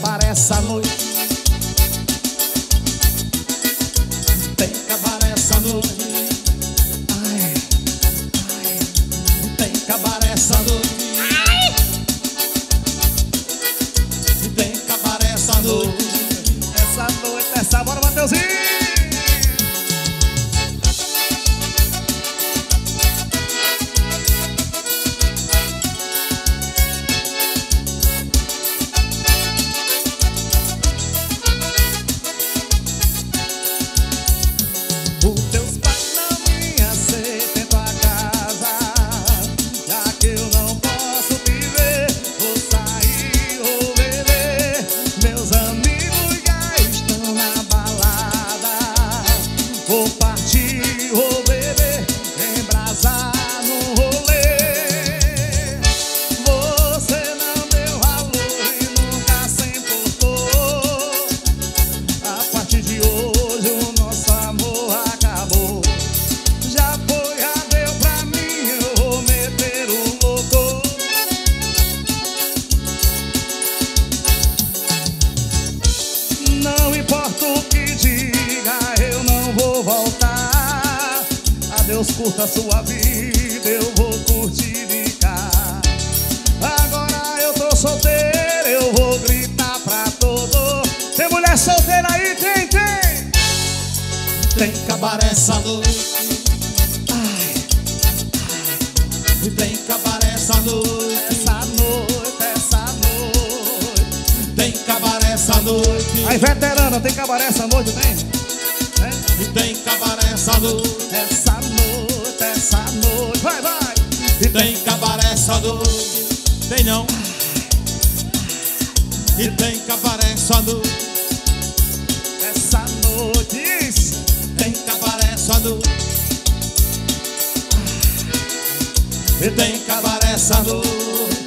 cabaré essa noite. Tem cabaré essa noite. Ai, ai. Tem cabaré essa noite. Ai. Tem cabaré essa noite. Essa noite, essa. Bora, Mateuzinho. Vou partir, vou beber, embrasar no rolê. Você não deu valor e nunca se importou. A partir de hoje o nosso amor acabou. Já foi, já deu pra mim, eu vou meter o louco. Não importa o que diga, eu não vou voltar. Adeus, curta a sua vida, eu vou curtir de cá. Agora eu tô solteiro, eu vou gritar pra todo. Tem mulher solteira aí? Tem, tem. Tem cabaré essa noite. Ai, ai. Tem cabaré essa noite. Essa noite, essa noite. Tem cabaré essa noite. Aí, veterana, tem cabaré essa noite, tem? E tem cabaré essa noite. Essa noite, essa noite. Vai, vai. E tem cabaré essa noite. Tem não. E tem cabaré essa noite. Essa noite. Isso. Tem cabaré essa noite. E tem cabaré essa noite.